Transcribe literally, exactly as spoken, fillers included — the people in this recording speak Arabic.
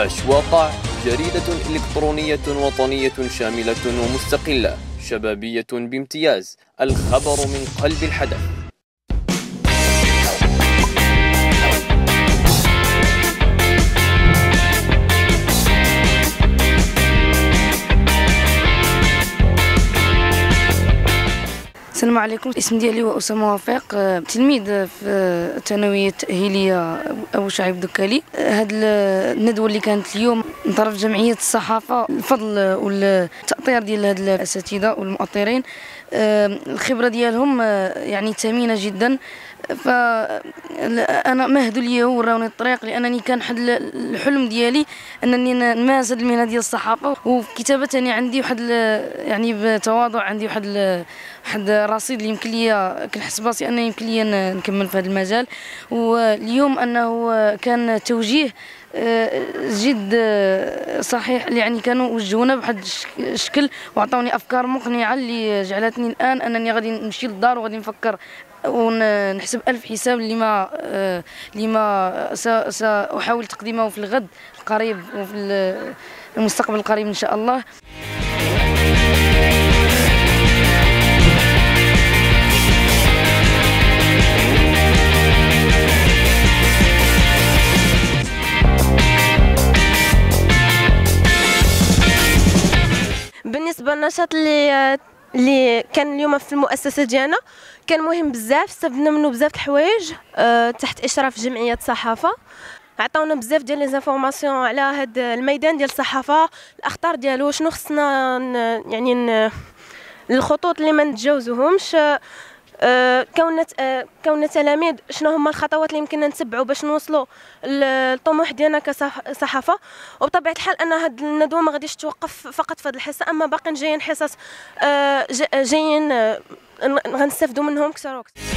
أشواق، جريدة إلكترونية وطنية شاملة ومستقلة شبابية بامتياز، الخبر من قلب الحدث. السلام عليكم. الاسم ديالي هو أسامة وفيق، تلميذ في الثانويه التاهيليه ابو شعيب دكالي. هذه الندوه اللي كانت اليوم من طرف جمعيه الصحافه، الفضل والتاطير ديال هاد الاساتذه والمؤطرين، الخبره ديالهم يعني ثمينه جدا. فانا مهدوا لي وراوني الطريق، لانني كان حد الحلم ديالي انني نمارس هذه المهنه ديال الصحافه. وفي كتابه ثاني عندي واحد يعني بتواضع عندي واحد واحد الرصيد اللي يمكن لي كنحس براسي انه يمكن لي نكمل في هذا المجال. واليوم انه كان توجيه جد صحيح، يعني كانوا وجهونا بواحد الشكل وعطاوني افكار مقنعه اللي جعلتني الان انني غادي نمشي للدار وغادي نفكر ونحسب ألف حساب لما لما سأحاول تقديمه في الغد القريب وفي المستقبل القريب إن شاء الله. بالنسبة للنشاط اللي اللي كان اليوم في المؤسسه ديالنا، كان مهم بزاف، استفدنا منه بزاف الحوايج أه تحت اشراف جمعيه الصحافه. عطاونا بزاف ديال لي زانفورماسيون على هذا الميدان ديال الصحافه، الاخطار ديالو، شنو خصنا يعني الخطوط اللي ما نتجاوزوهمش. أه كوننا أه كوننا تلاميذ، شنو هما الخطوات اللي يمكننا نتبعوا باش نوصلوا للطموح ديالنا كصحافه. وبطبيعه الحال ان هذه الندوه ما غاديش توقف فقط في هذه الحصه، اما باقيين جايين حصص أه جايين أه غنستافدوا منهم كثر وكثر.